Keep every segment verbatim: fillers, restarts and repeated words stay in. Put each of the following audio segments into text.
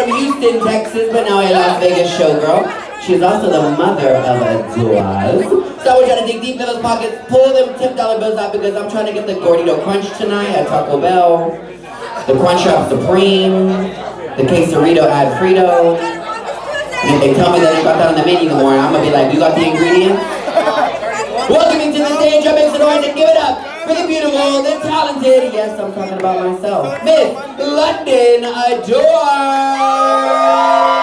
Houston, Texas, but now a Las Vegas showgirl. She's also the mother of a duo. So I want you to dig deep in those pockets, pull them ten dollar bills out because I'm trying to get the Gordito Crunch tonight at Taco Bell, the Crunchwrap Supreme, the Quesarito Alfredo. And if they tell me that they got that on the menu anymore, I'm gonna be like, you got the ingredients? Welcoming to the stage, I make some noise and give it up for the beautiful, the talented, yes, I'm talking about myself, Miss London Adore!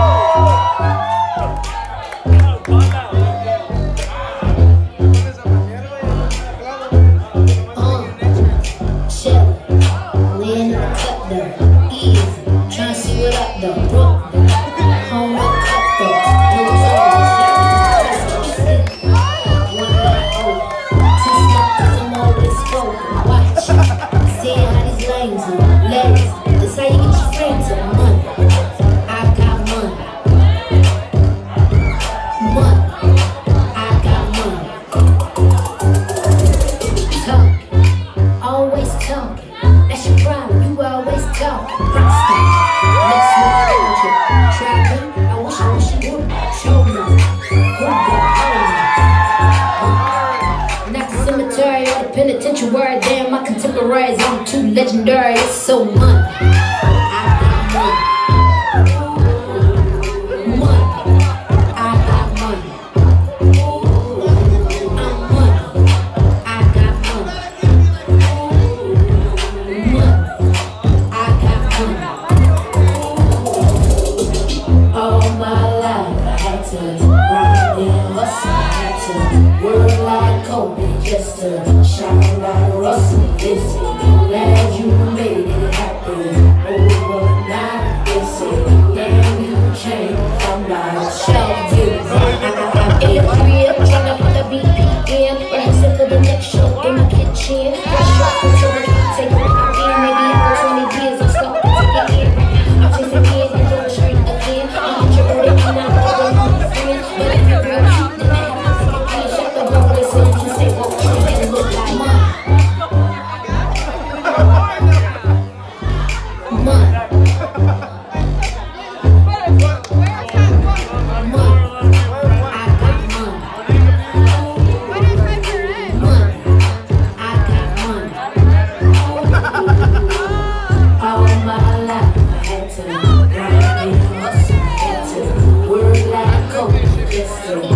Word, damn, my contemporaries, I'm too legendary, it's so money. I got money. Money. I got money. I'm money. I got money. Money. I got money. All my life I had to grind and hustle, I had to work like Kobe just to shine like Russell. This glad you made it happen overnight. This damn you changed. I'm not shelf you. I'm in the crib trying to put the B P in, rehearsing for the next show in my kitchen. Fresh off the tour, take it in. Maybe after twenty years, I'm stuck to take it in. I'm chasing kids and going straight again. I'm tripping and I'm going on the friend. But if you're real cute, then I have to see a shut the door, listen, you say what you and look like mine. Yes, sir.